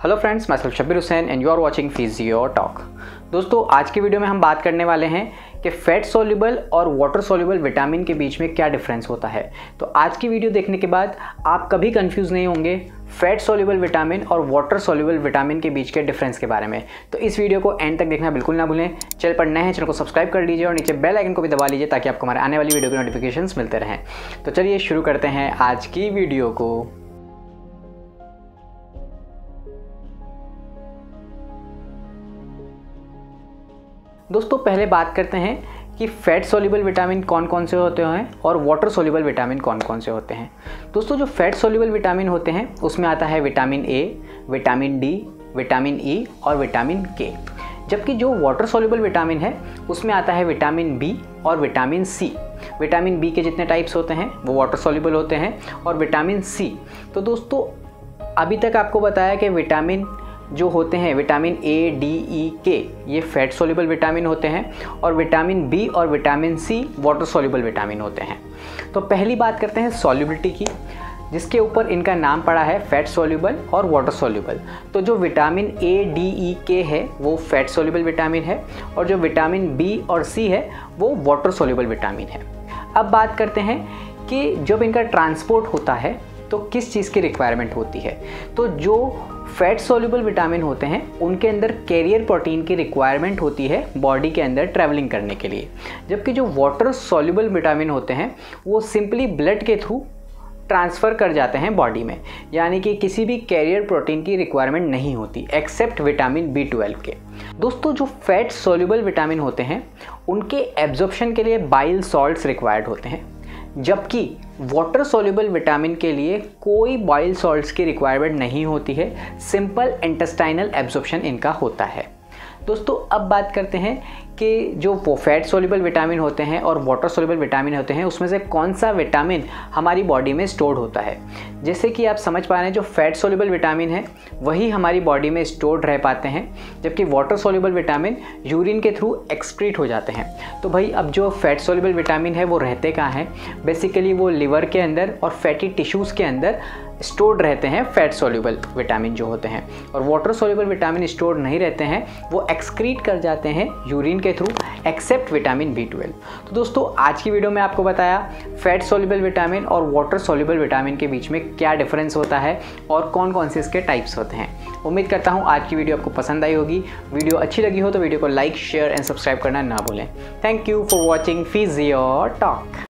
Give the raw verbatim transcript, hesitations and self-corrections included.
Hello friends, मैं Shabbir Hussain and you are watching physio talk. दोस्तों, आज की वीडियो में हम बात करने वाले हैं कि फैट सोल्यूबल और वाटर सोल्यूबल विटामिन के बीच में क्या डिफरेंस होता है। तो आज की वीडियो देखने के बाद आप कभी कंफ्यूज नहीं होंगे फैट सोल्यूबल विटामिन और वाटर सोल्यूबल विटामिन के बीच के डिफरेंस के बारे में। तो इस वीडियो को एंड तक देखना बिल्कुल ना भूलें। चैनल पर नए हैं, चैनल को सब्सक्राइब कर लीजिए और नीचे बेल आइकन को भी दबा लीजिए ताकि आपको हमारे आने वाली वीडियो के नोटिफिकेशंस मिलते रहें। तो चलिए शुरू करते हैं आज की वीडियो को। दोस्तों, पहले बात करते हैं कि फैट सोल्यूबल विटामिन कौन कौन से होते हैं और वाटर सोल्यूबल विटामिन कौन कौन से होते हैं। दोस्तों, जो फैट सोल्यूबल विटामिन होते हैं उसमें आता है vitamin A, vitamin D, vitamin E और विटामिन के। जबकि जो वाटर सोल्यूबल विटामिन है उसमें आता है विटामिन बी और विटामिन सी। विटामिन बी के जितने टाइप्स होते हैं वो वाटर सोल्यूबल होते हैं और विटामिन सी, तो दोस्तों अभी तक आपको बताया कि विटामिन जो होते हैं विटामिन ए, डी, ई, के ये फैट सोल्यूबल विटामिन होते हैं और विटामिन बी और vitamin C water soluble vitamin होते हैं। तो पहली बात करते हैं सॉल्युबिलिटी की, जिसके ऊपर इनका नाम पड़ा है फैट सोल्यूबल और वाटर सोल्यूबल। तो जो विटामिन ए, डी, ई, के है वो फैट सोल्यूबल विटामिन है और जो विटामिन बी और सी है वो वाटर सोल्यूबल विटामिन है। अब बात करते हैं कि जब इनका ट्रांसपोर्ट होता है तो किस चीज़ की रिक्वायरमेंट होती है। तो जो फैट सोल्यूबल विटामिन होते हैं उनके अंदर कैरियर प्रोटीन की रिक्वायरमेंट होती है बॉडी के अंदर ट्रैवलिंग करने के लिए, जबकि जो वाटर सोल्यूबल विटामिन होते हैं वो सिंपली ब्लड के थ्रू ट्रांसफ़र कर जाते हैं बॉडी में, यानी कि किसी भी कैरियर प्रोटीन की रिक्वायरमेंट नहीं होती एक्सेप्ट विटामिन बी ट्वेल्व के। दोस्तों, जो फैट सोल्यूबल विटामिन होते हैं उनके एब्जॉर्प्शन के लिए बाइल सॉल्ट्स रिक्वायर्ड होते हैं, जबकि वाटर सोल्यूबल विटामिन के लिए कोई बाइल सॉल्ट्स की रिक्वायरमेंट नहीं होती है, सिंपल इंटेस्टाइनल एब्जॉर्प्शन इनका होता है। दोस्तों, अब बात करते हैं कि जो वो फैट सोल्यूबल विटामिन होते हैं और वाटर सोल्यूबल विटामिन होते हैं उसमें से कौन सा विटामिन हमारी बॉडी में स्टोर्ड होता है। जैसे कि आप समझ पा रहे हैं, जो फैट सोल्यूबल विटामिन है वही हमारी बॉडी में स्टोर्ड रह पाते हैं, जबकि वाटर सोल्यूबल विटामिन यूरिन के थ्रू एक्सक्रीट हो जाते हैं। तो भाई अब जो फैट सोल्यूबल विटामिन है वो रहते कहाँ हैं? बेसिकली वो लिवर के अंदर और फैटी टिश्यूज़ के अंदर स्टोर्ड रहते हैं फैट सोल्यूबल विटामिन जो होते हैं, और वाटर सोल्यूबल विटामिन स्टोर्ड नहीं रहते हैं, वो एक्सक्रीट कर जाते हैं यूरिन के through except vitamin B twelve. तो दोस्तों, आज की वीडियो में आपको बताया फैट सोल्यूबल विटामिन और वाटर सोल्यूबल विटामिन के बीच में क्या डिफरेंस होता है और कौन कौन से इसके टाइप्स होते हैं। उम्मीद करता हूँ आज की वीडियो आपको पसंद आई होगी। वीडियो अच्छी लगी हो तो वीडियो को लाइक, शेयर एंड सब्सक्राइब करना ना भूलें। Thank you for watching physio talk.